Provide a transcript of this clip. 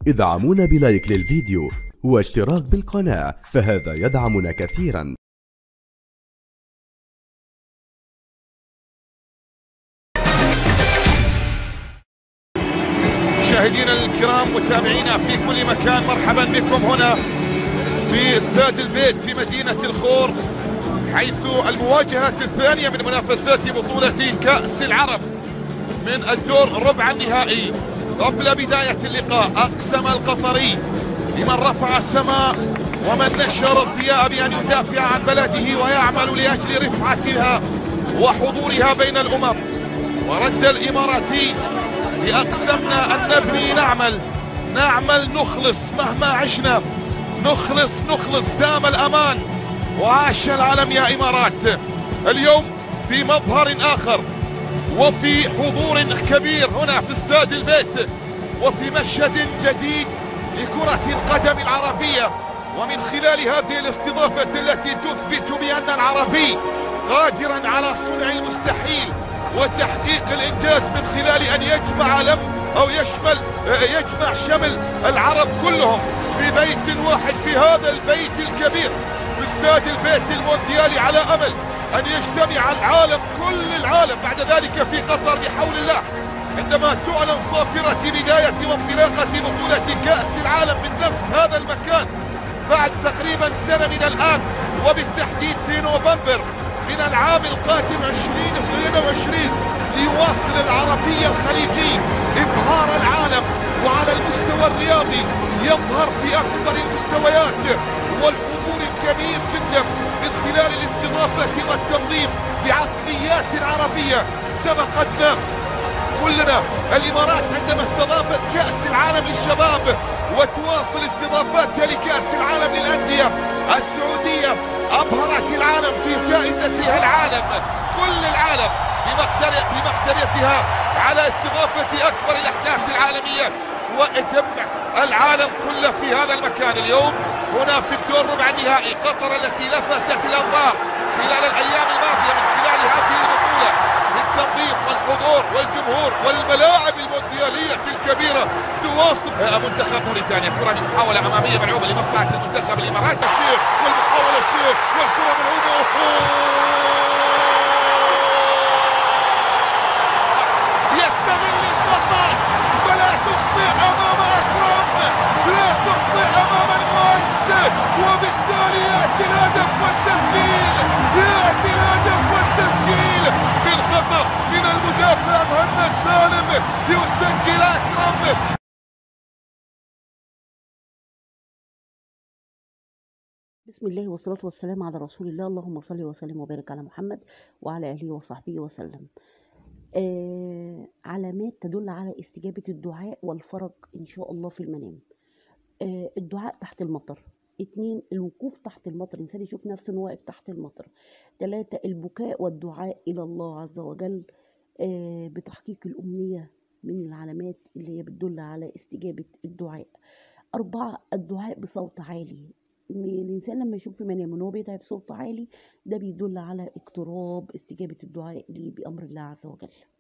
ادعمونا بلايك للفيديو واشتراك بالقناة، فهذا يدعمنا كثيرا. مشاهدينا الكرام متابعينا في كل مكان، مرحبا بكم هنا في استاد البيت في مدينة الخور، حيث المواجهة الثانية من منافسات بطولة كأس العرب من الدور ربع النهائي. قبل بداية اللقاء أقسم القطري لمن رفع السماء ومن نشر الضياء بأن يدافع عن بلده ويعمل لأجل رفعتها وحضورها بين الأمم، ورد الإماراتي أقسمنا أن نبني نعمل نخلص مهما عشنا، نخلص دام الأمان وعاش العالم يا إمارات. اليوم في مظهر آخر وفي حضور كبير هنا في استاد البيت وفي مشهد جديد لكرة القدم العربية، ومن خلال هذه الاستضافة التي تثبت بأن العربي قادرا على صنع المستحيل وتحقيق الإنجاز من خلال أن يجمع شمل العرب كلهم في بيت واحد، في هذا البيت الكبير في استاد البيت المونديالي، على أمل أن يجتمع العالم كل العالم بعد ذلك في قطر بحول الله، عندما تعلن صافرة بداية وانطلاقة بطولة كأس العالم من نفس هذا المكان بعد تقريبا سنة من الآن، وبالتحديد في نوفمبر من العام القادم 2022، ليواصل العربي الخليجي إبهار العالم، وعلى المستوى الرياضي يظهر في أكبر المستويات والحضور الكبير جدا من خلال الاستضافة والتنظيم بعقليات عربية سبقتنا كلنا. الإمارات عندما استضافت كأس العالم للشباب وتواصل استضافتها لكأس العالم للأندية، السعودية أبهرت العالم في جائزتها العالم، كل العالم بمقدرتها على استضافة أكبر الأحداث العالمية وتجمع العالم كله في هذا المكان. اليوم هنا في الدور ربع النهائي قطر التي لفتت الأنظار خلال الأيام الماضية من خلال هذه البطولة بالتنظيم والحضور والجمهور والملاعب المونديالية الكبيرة، تواصل منتخب موريتانيا. كرة محاولة أمامية ملعوبة لمصلحة المنتخب الإماراتي، الشيخ والمحاولة الشيخ والكرة ملعوبة، يستغل الخطأ فلا تخطئ أمام أكرم، لا تخطئ أمام المعز، وبالتالي يأتي الهدف والتسجيل بالخطأ من المدافع مهند سالم، يسجل أكرم. بسم الله والصلاة والسلام على رسول الله، اللهم صل وسلم وبارك على محمد وعلى آله وصحبه وسلم. علامات تدل على استجابة الدعاء والفرج إن شاء الله في المنام. الدعاء تحت المطر. 2 الوقوف تحت المطر، الإنسان يشوف نفسه إنه واقف تحت المطر. 3 البكاء والدعاء إلى الله عز وجل بتحقيق الأمنية، من العلامات اللي هي بتدل على استجابة الدعاء. 4 الدعاء بصوت عالي. الإنسان لما يشوف في منامه إن هو بيدعي بصوت عالي، ده بيدل على اقتراب استجابة الدعاء ليه بأمر الله عز وجل.